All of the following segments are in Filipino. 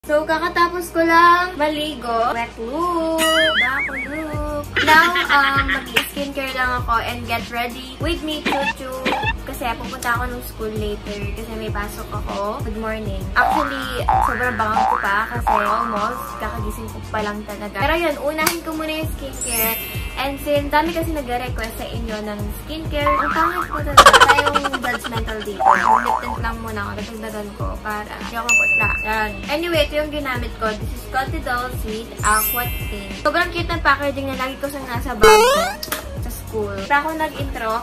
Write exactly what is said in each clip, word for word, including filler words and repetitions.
So, kakatapos ko lang maligo. Wet look. Dako look. Now, um, mag-skincare lang ako and get ready with me, Chuchu. Kasi pupunta ako ng school later kasi may pasok ako. Good morning. Actually, sobrang bangang ko pa kasi almost kakagising ko pa lang talaga. Pero yun, unahin ko muna yung skincare. And since dami kasi nag-request sa inyo ng skincare, ang pangit ko talaga. Tayong judgmental dito. Lip tint lang muna ako. Natagdagan ko para hindi ako putla. Yan. Anyway, ito yung ginamit ko. This is Cotidol Sweet Aqua Tint. Sobrang cute ng packaging na lagi ko siyang nasa bag ko sa school. Para ako nag-intro.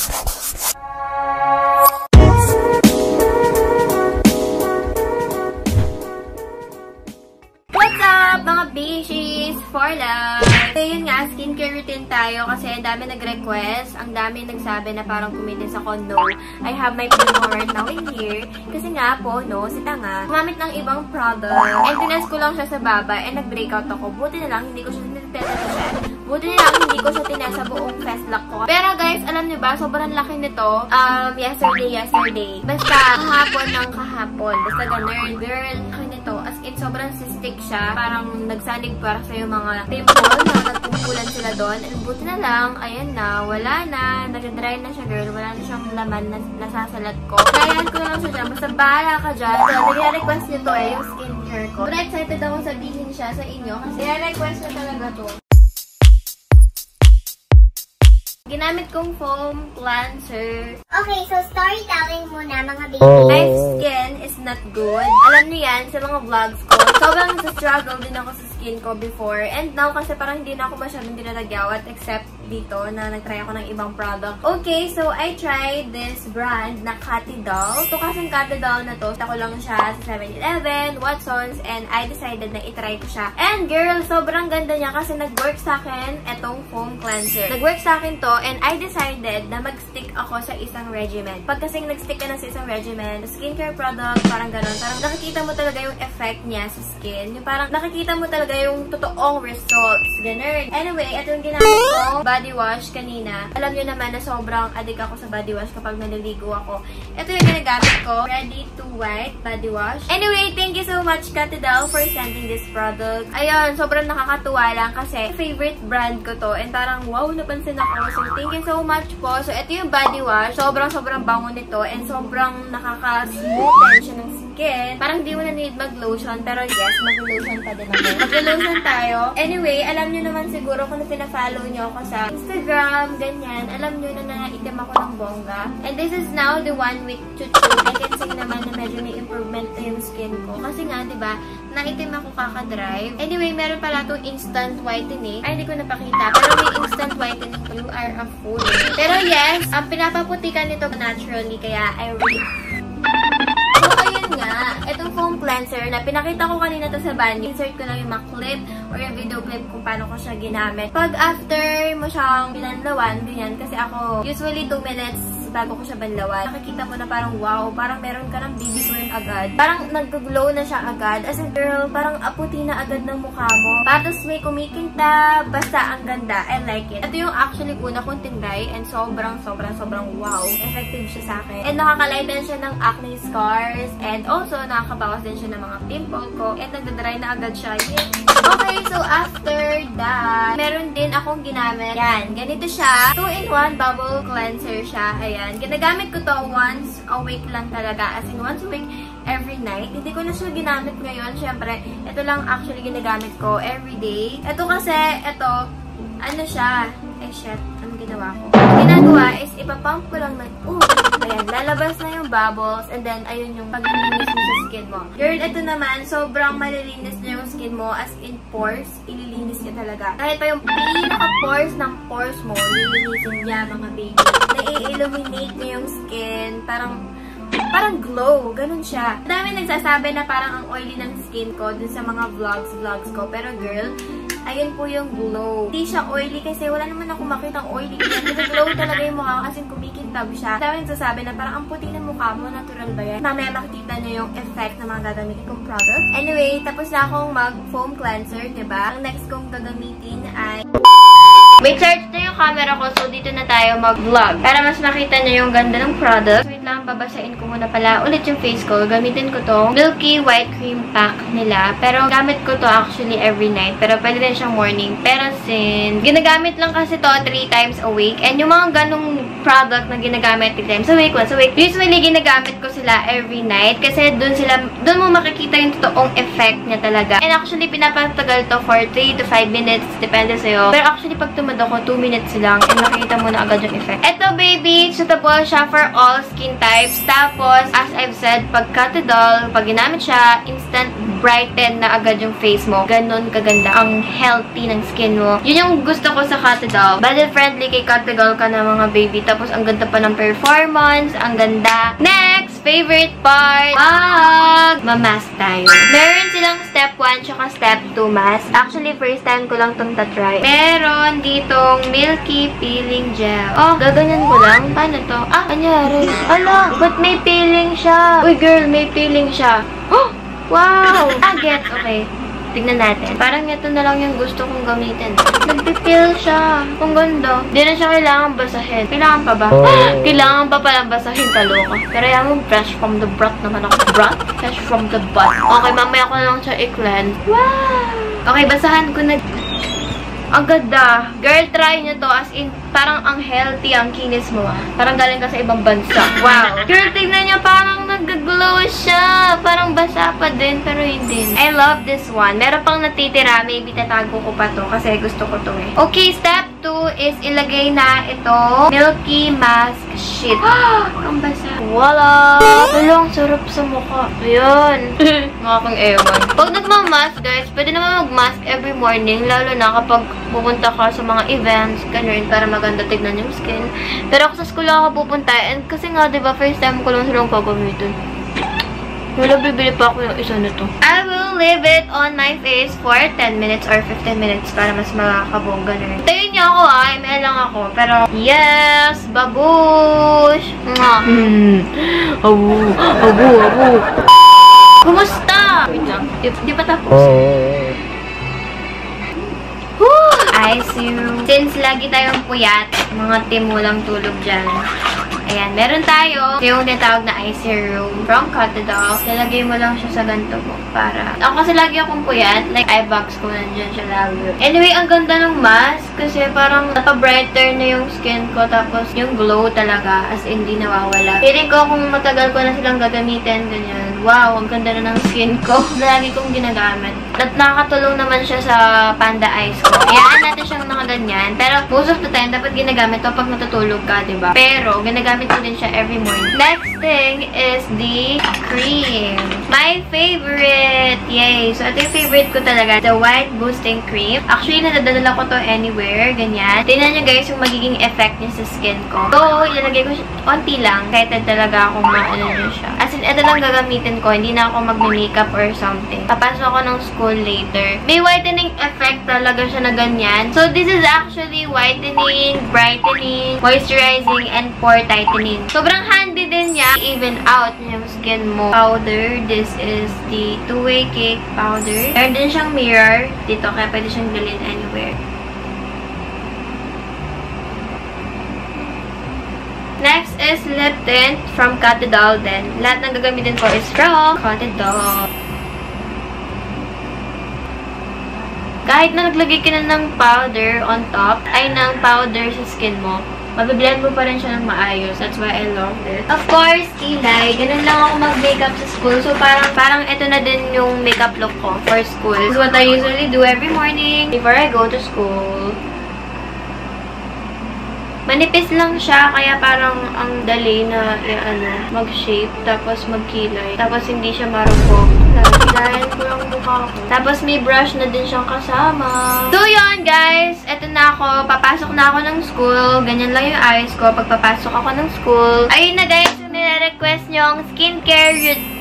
What's up, mga bishies? For life! So, yun nga, skincare routine tayo kasi ang dami nag-request. Ang dami nagsabi na parang kumitin ako, no, I have my pimple right now in here. Kasi nga po, no, si Tanga, gumamit ng ibang product. And tinest ko lang siya sa baba and nag-breakout ako. Buti na lang, hindi ko siya tinetest. Buti na lang, hindi ko siya tinest sa buong face lock ko. Pero guys, alam niyo ba, sobrang laki nito. Um, yesterday, yesterday. Basta, kahapon ng kahapon. Basta ganun, girl, laki nito. As in, sobrang cystic siya. Parang nagsanig para sa yung mga pimple na nagpumpulan sila doon. And buti na lang, ayan na, wala na. Nag-dry na siya, girl. Wala na siyang laman na nasasalat ko. Kaya ko na lang siya dyan. Basta bahala ka dyan. So, nag-request nyo to eh, yung skincare ko. Pero excited akong sabihin siya sa inyo kasi nag-request na talaga to. Ginamit kong foam cleanser. Okay, so storytelling muna mga baby. Oh. My skin is not good. Alam niyo yan sa mga vlogs ko. Sobrang struggle din ako sa skin ko before. And now kasi parang hindi na ako masyadong dinadagyawat except dito na nag-try ako ng ibang product. Okay, so I tried this brand na Cotidol. Ito kasing Cotidol na to. Kita ko lang siya sa seven eleven, Watsons, and I decided na itry ko siya. And girl, sobrang ganda niya kasi nag-work sa akin etong foam cleanser. Nag-work sa akin to and I decided na mag-stick ako sa isang regimen. Pag kasing nag-stick ka na sa isang regimen, skincare product, parang gano'n, parang nakikita mo talaga yung effect niya sa skin. Yung parang nakikita mo talaga yung totoong results. Ganun. Anyway, ito yung ginamit ko, body wash kanina. Alam niyo naman na sobrang addict ako sa body wash kapag naliligo ako. Ito yung ginagamit ko, Ready to White body wash. Anyway, thank you so much Cotidol for sending this product. Ayun, sobrang nakakatuwa lang kasi favorite brand ko to and parang wow, napansin ako. So, thank you so much po. So, ito yung body wash. Sobrang-sobrang bango nito and sobrang nakaka-smoothen siya ng skin. Parang di mo na need mag-lotion pero yes, mag-lotion pa din ako. Mag-lotion tayo. Anyway, alam nyo naman siguro kung na-follow nyo ako sa Instagram, ganyan. Alam nyo na naitim ako ng bongga. And this is now the one with Chuchu. I can say naman na medyo may improvement na yung skin ko. Kasi nga, di ba, naitim ako kaka-drive. Anyway, meron pala itong instant whitening. Ay, hindi ko napakita. Pero may instant whitening. You are a fool. Pero yes, ang pinapaputikan nito naturally. Kaya I really... So, ayun nga. Itong foam cleanser na pinakita ko kanina to sa banyo. Insert ko lang yung mga clip or yung video clip kung paano ko siya ginamit. Pag after mo siyang binanlawan, ganyan. Kasi ako, usually two minutes bago ko siya banlawan. Nakikita mo na parang wow, parang meron ka ng B B cream agad. Parang nag-glow na siya agad. As in, girl, parang aputi na agad ng mukha mo. Tapos may kumikinta. Basta ang ganda. I like it. Ito yung actually una kong tinry and sobrang, sobrang, sobrang wow. Effective siya sa akin. And nakakalighten siya ng acne scars. And also, nakakabawas din siya ng mga pimple ko. And nagdadry na agad siya. Yeah. Okay, so after that, meron din akong ginamit. Yan, ganito siya. two in one bubble cleanser siya. Ayan. Ginagamit ko to once a week lang talaga. As in, once a week, every night. Hindi ko na siya ginamit ngayon. Siyempre, ito lang actually ginagamit ko every day. Ito kasi, ito, ano siya? Eh, shit. Anong ginawa ko? Ang ginagawa is, ipapump ko lang ng, uh, ayan, lalabas na yung bubbles, and then, ayun yung paglilinis mo sa skin mo. Girl, ito naman, sobrang malilinis na yung skin mo, as in pores, ililinis niya talaga. Kahit pa yung pinaka-pores ng pores mo, lilinisin niya, mga baby. Nai-illuminate niya yung skin, parang, parang glow, ganun siya. Dami nagsasabi na parang ang oily ng skin ko dun sa mga vlogs, vlogs ko, pero girl, ayun po yung glow. Hindi siya oily kasi wala naman ako makitang oily. Nag-glow talaga yung mukha kasi kumikintab siya. Dami nagsasabi na parang ang puti ng mukha mo, natural ba yan? Mamaya makikita nyo yung effect na mga gagamitin kong products. Anyway, tapos na akong mag-foam cleanser, diba? Ang next kong gagamitin ay May charge na yung camera ko, so dito na tayo mag-vlog. Para mas makita nyo yung ganda ng product. Wait lang, babasain ko muna pala ulit yung face ko. Gamitin ko to Milky White Cream Pack nila. Pero gamit ko to actually every night. Pero pwede din siyang morning. Pero since ginagamit lang kasi to three times a week. And yung mga ganong product na ginagamit three times a week, once a week, usually ginagamit ko sila every night. Kasi dun sila, dun mo makikita yung totoong effect niya talaga. And actually, pinapatagal to for three to five minutes. Depende sa'yo. Pero actually, pag tumad ako, two minutes lang. And nakikita mo na agad yung effect. Ito, baby, suitable siya for all skin types. Tapos, as I've said, pag Catidol, pag ginamit siya, instant brighten na agad yung face mo. Ganon kaganda. Ang healthy ng skin mo. Yun yung gusto ko sa Catidol. Body-friendly kay Catidol ka na mga baby. Tapos, ang ganda pa ng performance. Ang ganda. Next, favorite part. Mag mamask tayo. Meron silang step one tsaka step two mask. Actually, first time ko lang itong tatry. Meron ditong Milky Peeling Gel. Oh, gaganyan ko lang. Paano to? Ah, anyari? Ala, ba't may peeling siya? Uy, girl, may peeling siya. Oh, wow! Ah, get. Okay. Tignan natin. Parang ito na lang yung gusto kong gamitin. Nagpipil siya. Ang ganda. Hindi na siya kailangan basahin. Kailangan pa ba? Oh. Kailangan pa pala basahin. Kaloka. Pero yan mo, fresh from the broth naman ako. Broth? Fresh from the butt. Okay, mamaya ko na lang siya i-cleanse. Wow! Okay, basahan ko na. Ang ganda. Girl, try nyo to. As in, parang ang healthy ang kinis mo. Ah. Parang galing ka sa ibang bansa. Wow. Girl, tignan nyo. Parang nag-glow siya. Parang basa pa din, pero hindi. I love this one. Meron pang natitira. Maybe tatago ko pa to kasi gusto ko to eh. Okay, step two is ilagay na ito. Milky Mask Sheet. Ang basa. Wala. Wala, ang sarap sa mukha. Ayan. Mga kang ewan. Pag nagmamask, guys, pwede naman mag-mask every morning. Lalo na kapag pupunta ka sa mga events, ganun, para maganda tignan yung skin. Pero ako sa school ako pupunta, and kasi nga, diba, first time ko lang silang gagamitin. Wala, bibili pa ako yung isa na to. I will leave it on my face for ten minutes or fifteen minutes para mas makakabongga na rin. Tayo niyo ako ah, M L lang ako. Pero, yes, babush! Mwah! Hmm. Abu, abu, abu. Kumusta? Wait lang, di, di pa tapos. Woo! I see you. Since lagi tayong puyat, mga team walang tulog dyan. Ayan, meron tayo yung tinatawag na I C room from Catidol. Nalagay mo lang siya sa ganito mo para... Ako kasi lagi akong puyat. Like, eye box ko nandiyan siya lagi. Anyway, ang ganda ng mask kasi parang napabrighter na yung skin ko. Tapos yung glow talaga as in di nawawala. Feeling ko kung matagal ko na silang gagamitin, ganyan. Wow, ang ganda na ng skin ko. Lagi kong ginagamit. At nakakatulong naman siya sa panda eyes ko. Hayaan natin siyang nakaganyan. Pero most of the time, dapat ginagamit to pag natutulog ka, diba? Pero, ginagamit ko din siya every morning. Next thing is the cream. My favorite! Yay! So, ito yung favorite ko talaga. The White Boosting Cream. Actually, nadadala ko to anywhere. Ganyan. Tingnan nyo guys yung magiging effect niya sa skin ko. So, ilalagay ko siya konti lang. Kahit talaga akong maano nyo siya. As in, ito lang gagamitin ko. Hindi na ako mag-makeup or something. Papasok ako ng school later. May whitening effect talaga siya na ganyan. So, this is actually whitening, brightening, moisturizing, and pore tightening. Sobrang handy din niya. Even out yung skin mo. Powder. This is the two-way cake powder. Meron din siyang mirror dito. Kaya pwede siyang dalhin anywhere. Next is lip tint from Catidol din. Lahat ng gagamitin ko is from Catidol. Kahit na naglagay ka na ng powder on top, ay ng powder sa skin mo, mabiblend mo pa rin siya ng maayos. That's why I love this. Of course, kilay. Ganun lang ako mag-makeup sa school. So, parang parang ito na din yung makeup look ko for school. This is what I usually do every morning before I go to school. Manipis lang siya, kaya parang ang dali na ano, mag-shape, tapos magkilay. Tapos hindi siya marupok. Kilayan ko lang mukha ko. Tapos may brush na din siyang kasama. So yun guys, eto na ako. Papasok na ako ng school. Ganyan lang yung eyes ko pag papasok ako ng school. Ayun na guys, yung nire-request nyong skincare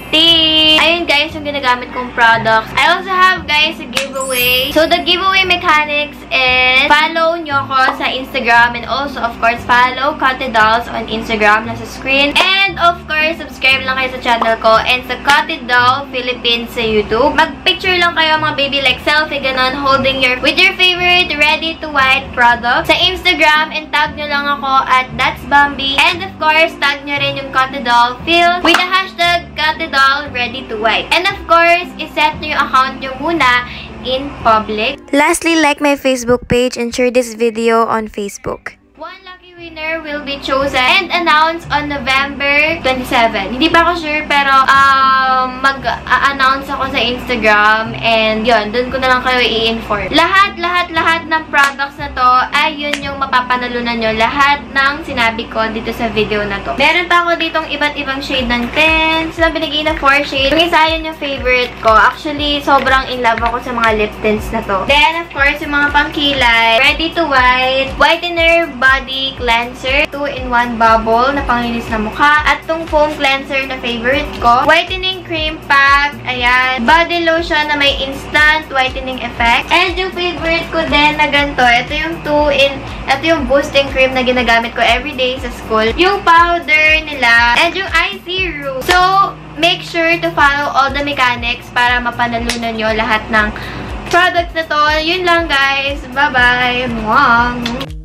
fifteen. Ayun guys, yung ginagamit kong products. I also have guys a giveaway. So the giveaway mechanics is follow nyo ko sa Instagram and also of course follow Kotte Dolls on Instagram, nasa screen. And of course, subscribe lang kayo sa channel ko and sa Kotte Doll Philippines sa YouTube. Mag-picture lang kayo mga baby like selfie, ganon, holding your with your favorite ready to white product sa Instagram and tag nyo lang ako at That's Bambi. And of course, tag nyo rin yung Kotte Doll Phil with the hashtag Kotte Doll Ready to White. And of course, iset nyo yung account nyo muna in public. Lastly, like my Facebook page and share this video on Facebook. One lucky winner will be chosen and announced on November twenty-seventh. Hindi pa ako sure pero um, mag-a-announce ako sa Instagram and yun, dun ko na lang kayo i-inform. Lahat, lahat, lahat ng products na to ay yun yung mapapanalunan nyo. Lahat ng sinabi ko dito sa video na to. Meron pa ako ditong iba't ibang shade ng tints na binigay na four shades. Yung isa yun yung favorite ko. Actually, sobrang in love ako sa mga lip tints na to. Then, of course, yung mga pangkilay. Ready to White, Whitener Body Cleanser, two in one bubble na panglinis na mukha. At tong foam cleanser na favorite ko. Whitening Cream Pack. Ayan. Body lotion na may instant whitening effect. And yung favorite ko din na ganito. Ito yung two in, ito yung boosting cream na ginagamit ko everyday sa school. Yung powder nila. And yung I C Roux. So, make sure to follow all the mechanics para mapanalunan nyo lahat ng products na to. Yun lang guys. Bye-bye. Mwah!